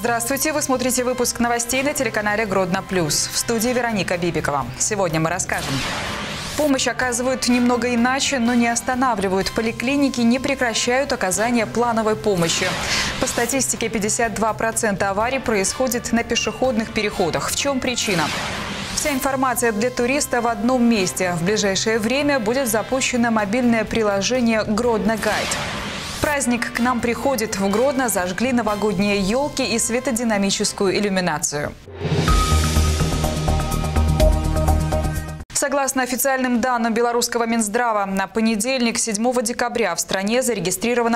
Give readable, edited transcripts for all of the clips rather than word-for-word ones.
Здравствуйте! Вы смотрите выпуск новостей на телеканале Гродно Плюс. В студии Вероника Бибикова. Сегодня мы расскажем. Помощь оказывают немного иначе, но не останавливают. Поликлиники не прекращают оказание плановой помощи. По статистике, 52% аварий происходит на пешеходных переходах. В чем причина? Вся информация для туриста в одном месте. В ближайшее время будет запущено мобильное приложение «Гродно Гайд». Праздник к нам приходит. В Гродно зажгли новогодние елки и светодинамическую иллюминацию. Согласно официальным данным белорусского Минздрава, на понедельник, 7 декабря, в стране зарегистрировано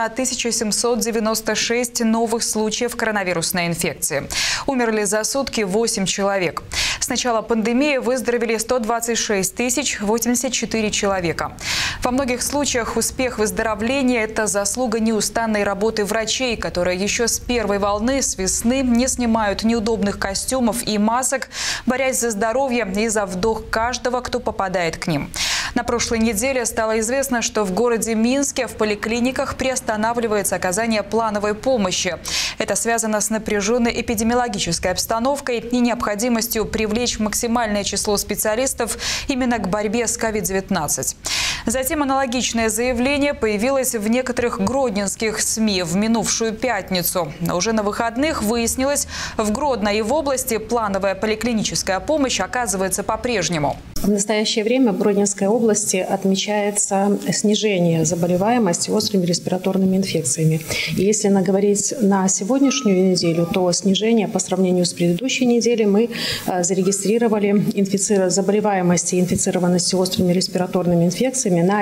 1796 новых случаев коронавирусной инфекции. Умерли за сутки 8 человек. С начала пандемии выздоровели 126 084 человека. Во многих случаях успех выздоровления – это заслуга неустанной работы врачей, которые еще с первой волны, с весны, не снимают неудобных костюмов и масок, борясь за здоровье и за вдох каждого, кто попадает к ним. На прошлой неделе стало известно, что в городе Минске в поликлиниках приостанавливается оказание плановой помощи. Это связано с напряженной эпидемиологической обстановкой и необходимостью привлечь максимальное число специалистов именно к борьбе с COVID-19. Затем аналогичное заявление появилось в некоторых гродненских СМИ в минувшую пятницу. Но уже на выходных выяснилось, в Гродно и в области плановая поликлиническая помощь оказывается по-прежнему. В настоящее время в Гродненской области отмечается снижение заболеваемости острыми респираторными инфекциями. И если говорить на сегодняшнюю неделю, то снижение по сравнению с предыдущей неделей мы зарегистрировали заболеваемость и инфицированность острыми респираторными инфекциями на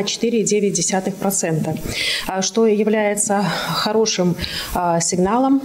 4,9%, что является хорошим сигналом.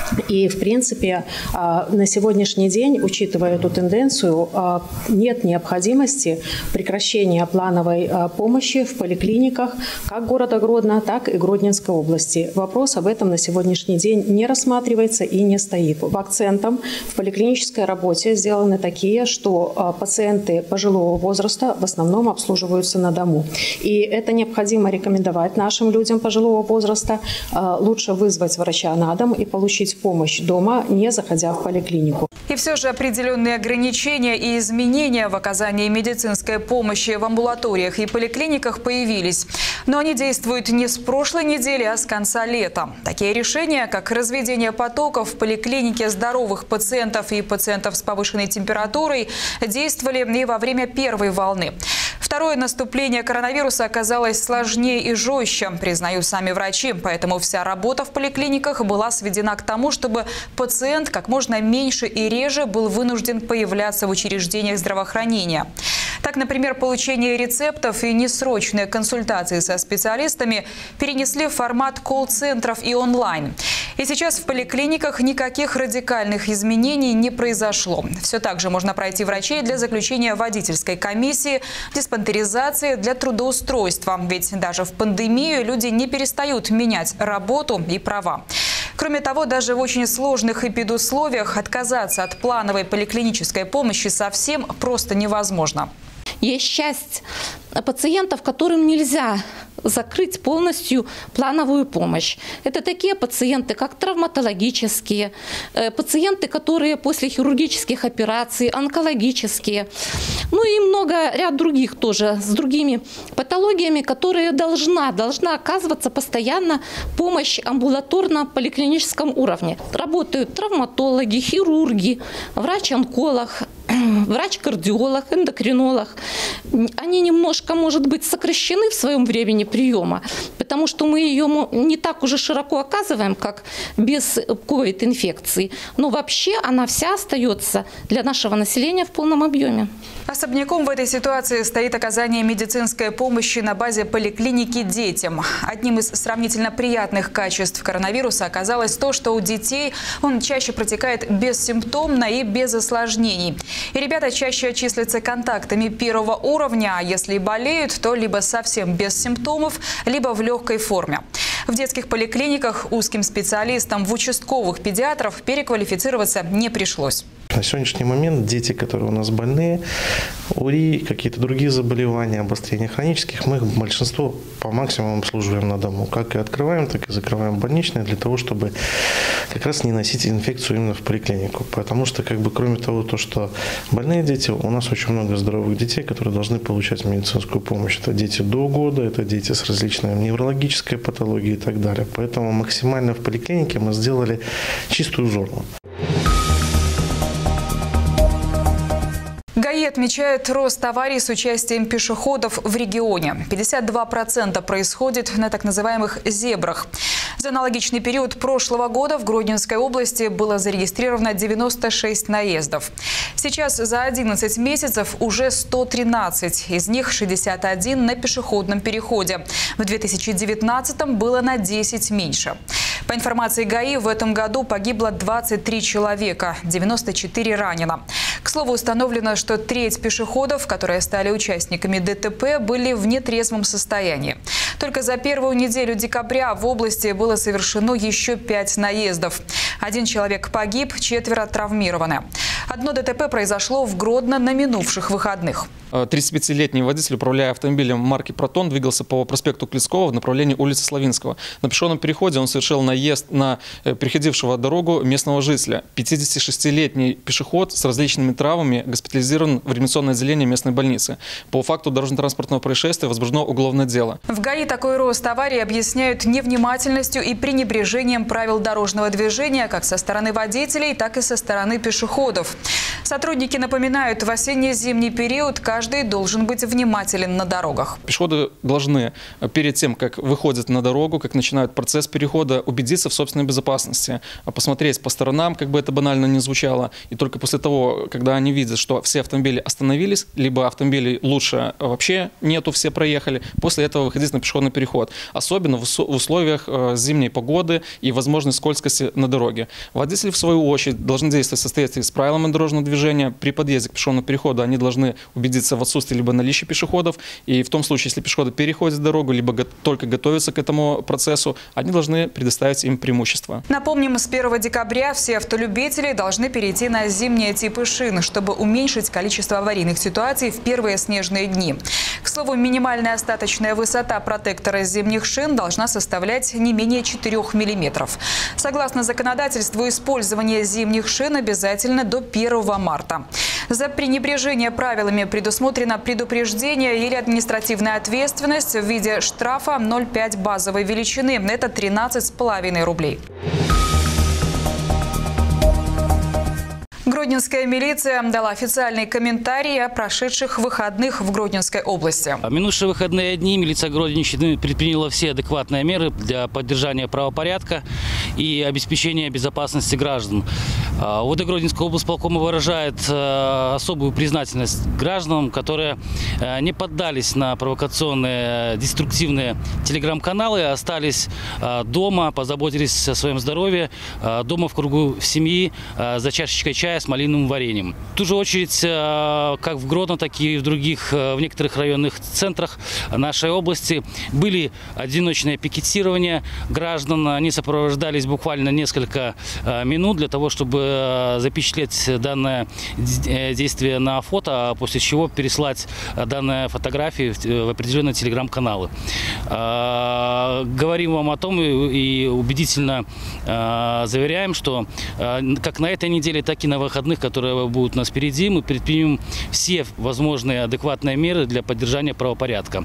И, в принципе, на сегодняшний день, учитывая эту тенденцию, нет необходимости прекращения плановой помощи в поликлиниках как города Гродно, так и Гродненской области. Вопрос об этом на сегодняшний день не рассматривается и не стоит. Акцентом в поликлинической работе сделаны такие, что пациенты пожилого возраста в основном обслуживаются на дому. И это необходимо рекомендовать нашим людям пожилого возраста. Лучше вызвать врача на дом и получить помощь дома, не заходя в поликлинику. И все же определенные ограничения и изменения в оказании медицинской помощи в амбулаториях и поликлиниках появились. Но они действуют не с прошлой недели, а с конца лета. Такие решения, как разведение потоков в поликлинике здоровых пациентов и пациентов с повышенной температурой, действовали и во время первой волны. Второе наступление коронавируса оказалось сложнее и жестче, признают сами врачи. Поэтому вся работа в поликлиниках была сведена к тому, чтобы пациент как можно меньше и реже был вынужден появляться в учреждениях здравоохранения. Так, например, получение рецептов и несрочные консультации со специалистами перенесли в формат колл-центров и онлайн. И сейчас в поликлиниках никаких радикальных изменений не произошло. Все так же можно пройти врачей для заключения водительской комиссии, диспансеризации, для трудоустройства. Ведь даже в пандемию люди не перестают менять работу и права. Кроме того, даже в очень сложных эпидусловиях отказаться от плановой поликлинической помощи совсем просто невозможно. Есть часть пациентов, которым нельзя закрыть полностью плановую помощь. Это такие пациенты, как травматологические, пациенты, которые после хирургических операций, онкологические. Ну и ряд других тоже, с другими патологиями, которые должна оказываться постоянно помощь амбулаторно-поликлиническом уровне. Работают травматологи, хирурги, врач-онколог, врач-кардиолог, эндокринолог. Они немножко, может быть, сокращены в своем времени приема, потому что мы ее не так уже широко оказываем, как без ковид-инфекции. Но вообще она вся остается для нашего населения в полном объеме. Особняком в этой ситуации стоит оказание медицинской помощи на базе поликлиники детям. Одним из сравнительно приятных качеств коронавируса оказалось то, что у детей он чаще протекает бессимптомно и без осложнений. И ребята чаще числятся контактами первого уровня, а если и болеют, то либо совсем без симптомов, либо в легкой форме. В детских поликлиниках узким специалистам в участковых педиатров переквалифицироваться не пришлось. На сегодняшний момент дети, которые у нас больные, УРИ, какие-то другие заболевания, обострения хронических, мы их большинство по максимуму обслуживаем на дому. Как и открываем, так и закрываем больничные для того, чтобы как раз не носить инфекцию именно в поликлинику. Потому что, кроме того, что больные дети, у нас очень много здоровых детей, которые должны получать медицинскую помощь. Это дети до года, это дети с различной неврологической патологией и так далее. Поэтому максимально в поликлинике мы сделали чистую зону. ГАИ отмечает рост аварий с участием пешеходов в регионе. 52% происходит на так называемых «зебрах». За аналогичный период прошлого года в Гродненской области было зарегистрировано 96 наездов. Сейчас за 11 месяцев уже 113, из них 61 на пешеходном переходе. В 2019-м было на 10 меньше. По информации ГАИ, в этом году погибло 23 человека, 94 ранено. К слову, установлено, что треть пешеходов, которые стали участниками ДТП, были в нетрезвом состоянии. Только за первую неделю декабря в области было совершено еще 5 наездов. 1 человек погиб, 4 травмированы. Одно ДТП произошло в Гродно на минувших выходных. 35-летний водитель, управляя автомобилем марки «Протон», двигался по проспекту Клецкого в направлении улицы Славинского. На пешеходном переходе он совершил наезд на переходившего дорогу местного жителя. 56-летний пешеход с различными травмами госпитализирован в реанимационное отделение местной больницы. По факту дорожно-транспортного происшествия возбуждено уголовное дело. В ГАИ такой рост аварий объясняют невнимательностью и пренебрежением правил дорожного движения как со стороны водителей, так и со стороны пешеходов. Сотрудники напоминают, в осенне-зимний период каждый должен быть внимателен на дорогах. Пешеходы должны перед тем, как выходят на дорогу, как начинают процесс перехода, убедиться в собственной безопасности, посмотреть по сторонам, как бы это банально ни звучало. И только после того, когда они видят, что все автомобили остановились, либо автомобилей лучше вообще нету, все проехали, после этого выходить на пешеходный переход. Особенно в условиях зимней погоды и возможной скользкости на дороге. Водители, в свою очередь, должны действовать в соответствии с правилами дорожного движения. При подъезде к пешеходному переходу они должны убедиться в отсутствии либо наличия пешеходов. И в том случае, если пешеходы переходят дорогу, либо только готовятся к этому процессу, они должны предоставить им преимущество. Напомним, с 1 декабря все автолюбители должны перейти на зимние типы шин, чтобы уменьшить количество аварийных ситуаций в первые снежные дни. К слову, минимальная остаточная высота протектора зимних шин должна составлять не менее 4 мм. Согласно законодательству, использование зимних шин обязательно до 1 марта. За пренебрежение правилами предусмотрено предупреждение или административная ответственность в виде штрафа 0,5 базовой величины. Это 13,5 рублей. Гродненская милиция дала официальный комментарий о прошедших выходных в Гродненской области. В минувшие выходные дни милиция Гродненщины предприняла все адекватные меры для поддержания правопорядка и обеспечения безопасности граждан. УВД Гродненской облсполкома выражает особую признательность гражданам, которые не поддались на провокационные, деструктивные телеграм-каналы, остались дома, позаботились о своем здоровье, дома в кругу семьи, за чашечкой чая с малиновым вареньем. В ту же очередь, как в Гродно, так и в некоторых районных центрах нашей области были одиночные пикетирования граждан. Они сопровождались буквально несколько минут для того, чтобы запечатлеть данное действие на фото, после чего переслать данные фотографии в определенные телеграм-каналы. Говорим вам о том и убедительно заверяем, что как на этой неделе, так и на выходных, которые будут у нас впереди, мы предпримем все возможные адекватные меры для поддержания правопорядка.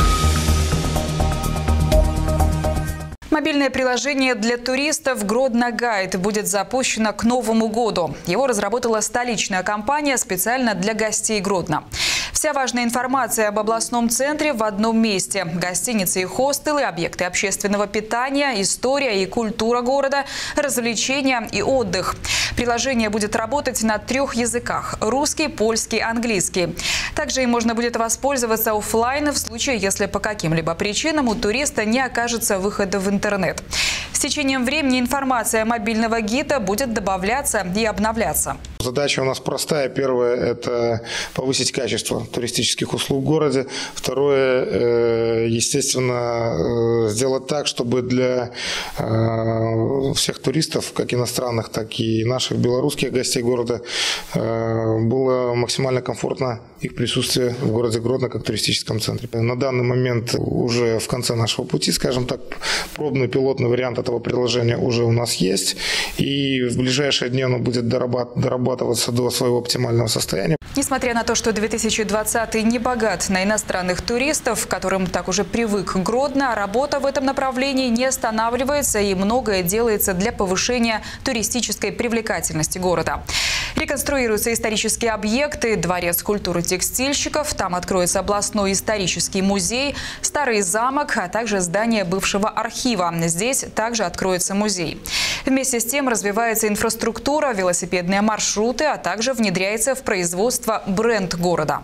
Мобильное приложение для туристов «Гродно Гайд» будет запущено к Новому году. Его разработала столичная компания специально для гостей Гродно. Вся важная информация об областном центре в одном месте. Гостиницы и хостелы, объекты общественного питания, история и культура города, развлечения и отдых. Приложение будет работать на 3 языках – русский, польский, английский. Также им можно будет воспользоваться офлайн в случае, если по каким-либо причинам у туриста не окажется выхода в интернет. С течением времени информация мобильного гида будет добавляться и обновляться. Задача у нас простая. Первое – это повысить качество туристических услуг в городе. Второе – естественно, сделать так, чтобы для всех туристов, как иностранных, так и наших белорусских гостей города, было максимально комфортно их присутствие в городе Гродно как туристическом центре. На данный момент уже в конце нашего пути, скажем так, пробный пилотный вариант этого приложения уже у нас есть. И в ближайшие дни оно будет дорабатываться до своего оптимального состояния. Несмотря на то, что 2020 не богат на иностранных туристов, к которым так уже привык Гродно, работа в этом направлении не останавливается и многое делается для повышения туристической привлекательности города. Реконструируются исторические объекты, дворец культуры текстильщиков, там откроется областной исторический музей, старый замок, а также здание бывшего архива. Здесь также откроется музей. Вместе с тем развивается инфраструктура, велосипедные маршруты, а также внедряется в производство бренд города.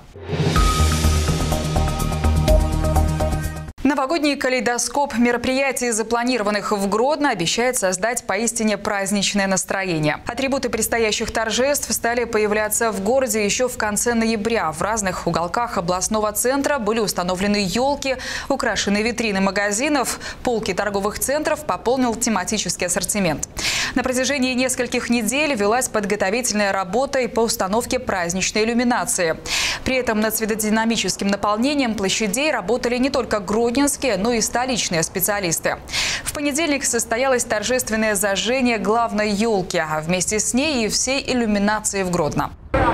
Новогодний калейдоскоп мероприятий, запланированных в Гродно, обещает создать поистине праздничное настроение. Атрибуты предстоящих торжеств стали появляться в городе еще в конце ноября. В разных уголках областного центра были установлены елки, украшены витрины магазинов, полки торговых центров пополнил тематический ассортимент. На протяжении нескольких недель велась подготовительная работа и по установке праздничной иллюминации. При этом над светодинамическим наполнением площадей работали не только гродненские, но и столичные специалисты. В понедельник состоялось торжественное зажжение главной елки, а вместе с ней и всей иллюминации в Гродно.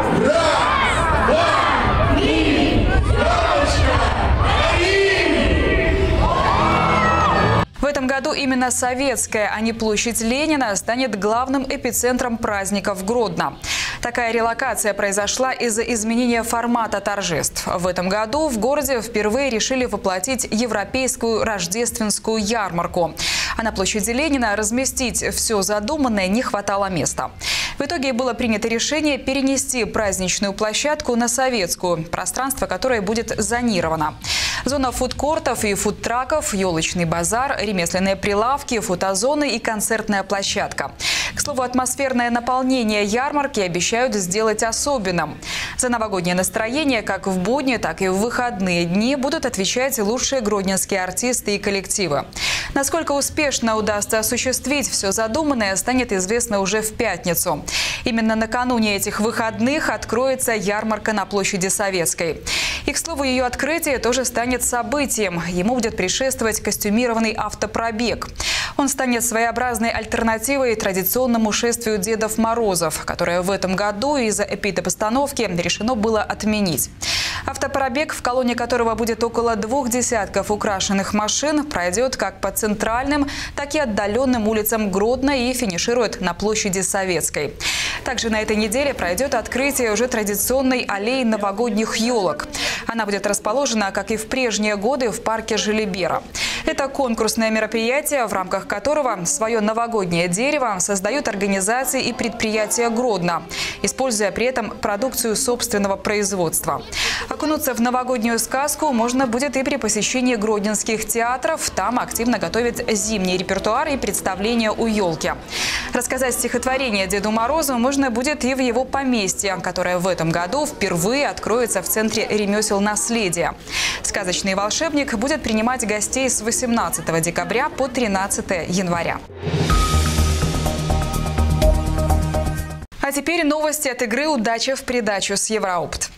В этом году именно Советская, а не площадь Ленина, станет главным эпицентром праздников Гродно. Такая релокация произошла из-за изменения формата торжеств. В этом году в городе впервые решили воплотить европейскую рождественскую ярмарку. А на площади Ленина разместить все задуманное не хватало места. В итоге было принято решение перенести праздничную площадку на Советскую, пространство которое будет зонировано. Зона фудкортов и фудтраков, елочный базар, ремесленные прилавки, фотозоны и концертная площадка. К слову, атмосферное наполнение ярмарки обещают сделать особенным. За новогоднее настроение как в будни, так и в выходные дни будут отвечать лучшие гродненские артисты и коллективы. Насколько успешно удастся осуществить все задуманное, станет известно уже в пятницу. Именно накануне этих выходных откроется ярмарка на площади Советской. И, к слову, ее открытие тоже станет событием. Ему будет предшествовать костюмированный автопробег. Он станет своеобразной альтернативой традиционному шествию Дедов Морозов, которое в этом году из-за эпидпостановки решено было отменить. Автопробег, в колонне которого будет около 2 десятков украшенных машин, пройдет как по центральным, так и отдаленным улицам Гродно и финиширует на площади Советской. Также на этой неделе пройдет открытие уже традиционной аллеи новогодних елок. Она будет расположена, как и в прежние годы, в парке Желибера. Это конкурсное мероприятие, в рамках которого свое новогоднее дерево создают организации и предприятия Гродно, используя при этом продукцию собственного производства. Окунуться в новогоднюю сказку можно будет и при посещении гродненских театров. Там активно готовят зимний репертуар и представления у елки. Рассказать стихотворение Деду Морозу можно будет и в его поместье, которое в этом году впервые откроется в Центре ремесел наследия. Сказочный волшебник будет принимать гостей с 18 декабря по 13 января. А теперь новости от игры «Удача в придачу» с Евроопт.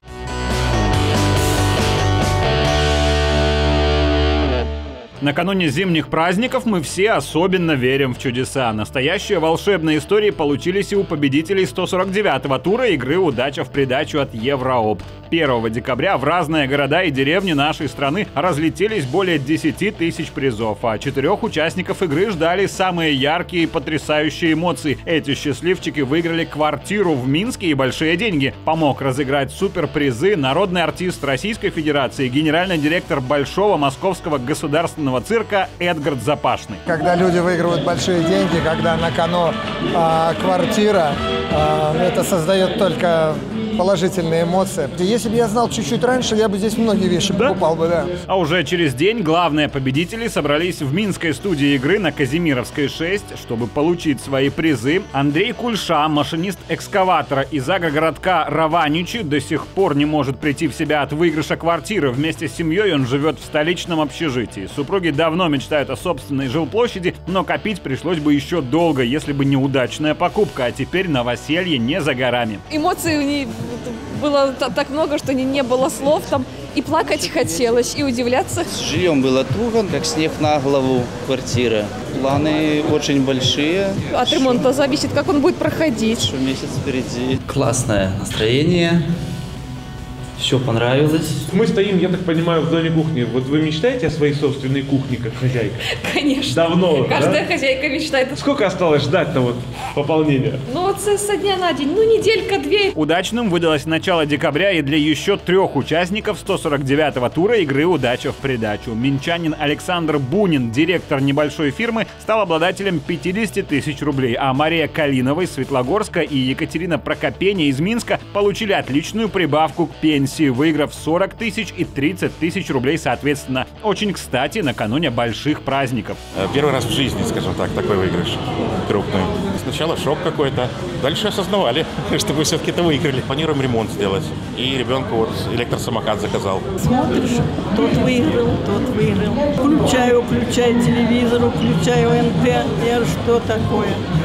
Накануне зимних праздников мы все особенно верим в чудеса. Настоящие волшебные истории получились и у победителей 149-го тура игры «Удача в придачу» от Евроопт. 1 декабря в разные города и деревни нашей страны разлетелись более 10 тысяч призов, а 4 участников игры ждали самые яркие и потрясающие эмоции. Эти счастливчики выиграли квартиру в Минске и большие деньги. Помог разыграть суперпризы народный артист Российской Федерации, генеральный директор Большого Московского государственного цирка Эдгард Запашный. Когда люди выигрывают большие деньги, когда на кону квартира, это создает только положительные эмоции. Если бы я знал чуть-чуть раньше, я бы здесь многие вещи покупал бы, да. А уже через день главные победители собрались в минской студии игры на Казимировской 6, чтобы получить свои призы. Андрей Кульша, машинист экскаватора из агрогородка Раваничи, до сих пор не может прийти в себя от выигрыша квартиры. Вместе с семьей он живет в столичном общежитии. Супруги давно мечтают о собственной жилплощади, но копить пришлось бы еще долго, если бы не удачная покупка. А теперь новоселье не за горами. Эмоций у них было так много, что не было слов там. И плакать хотелось, и удивляться. С жильем было туго, как снег на голову квартира. Планы очень большие. От ремонта зависит, как он будет проходить. Что месяц впереди. Классное настроение. Все понравилось. Мы стоим, я так понимаю, в зоне кухни. Вот вы мечтаете о своей собственной кухне, как хозяйка? Конечно. Давно, Каждая да? хозяйка мечтает. Сколько осталось ждать-то вот пополнения? Ну вот со дня на день, неделька-две. Удачным выдалось начало декабря и для еще 3 участников 149-го тура игры «Удача в придачу». Минчанин Александр Бунин, директор небольшой фирмы, стал обладателем 50 тысяч рублей, а Мария Калинова из Светлогорска и Екатерина Прокопеня из Минска получили отличную прибавку к пенсии, выиграв 40 тысяч и 30 тысяч рублей соответственно. Очень кстати, накануне больших праздников. Первый раз в жизни, скажем так, такой выигрыш крупный. Сначала шок какой-то, дальше осознавали, что мы все-таки это выиграли. Планируем ремонт сделать. И ребенку вот электросамокат заказал. Смотришь, тот выиграл. Включаю телевизор, включаю НТ. Я что такое?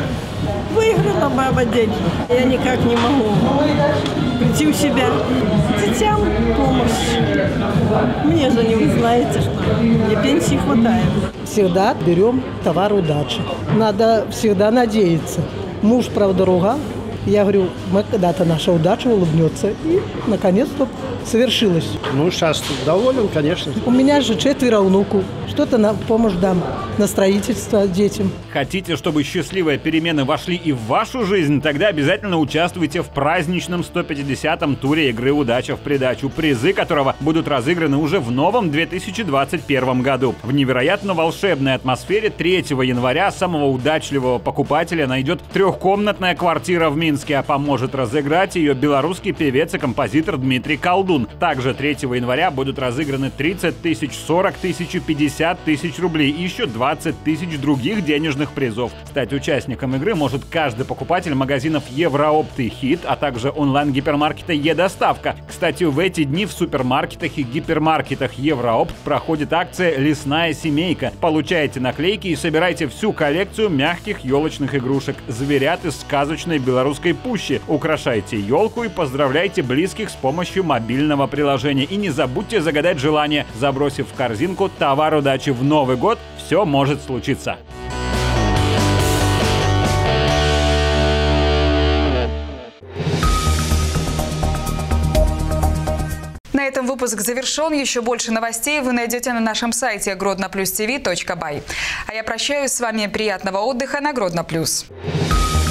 Выиграла баба деньги. Я никак не могу прийти в себя. Детям помощь. Мне же не вы знаете, что мне пенсии хватает. Всегда берем товар удачи. Надо всегда надеяться. Муж, правда, ругал. Я говорю, когда-то наша удача улыбнется. И, наконец-то, совершилось. Ну, сейчас доволен, конечно. У меня же 4 внуков. Что-то на помощь дам, на строительство детям. Хотите, чтобы счастливые перемены вошли и в вашу жизнь? Тогда обязательно участвуйте в праздничном 150-м туре игры «Удача в придачу», призы которого будут разыграны уже в новом 2021 году. В невероятно волшебной атмосфере 3 января самого удачливого покупателя найдет 3-комнатная квартира в Минске, а поможет разыграть ее белорусский певец и композитор Дмитрий Колдун. Также 3 января будут разыграны 30 тысяч, 40 тысяч и 50 тысяч рублей и еще 20 тысяч других денежных призов. Стать участником игры может каждый покупатель магазинов Евроопт и Хит, а также онлайн-гипермаркета Е-доставка. Кстати, в эти дни в супермаркетах и гипермаркетах Евроопт проходит акция «Лесная семейка». Получайте наклейки и собирайте всю коллекцию мягких елочных игрушек, зверят из сказочной белорусской пущи. Украшайте елку и поздравляйте близких с помощью мобильного приложения. И не забудьте загадать желание, забросив в корзинку товар удачи. В Новый год все может случиться. На этом выпуск завершен. Еще больше новостей вы найдете на нашем сайте grodnoplus.tv.by. А я прощаюсь с вами. Приятного отдыха на Гродно+.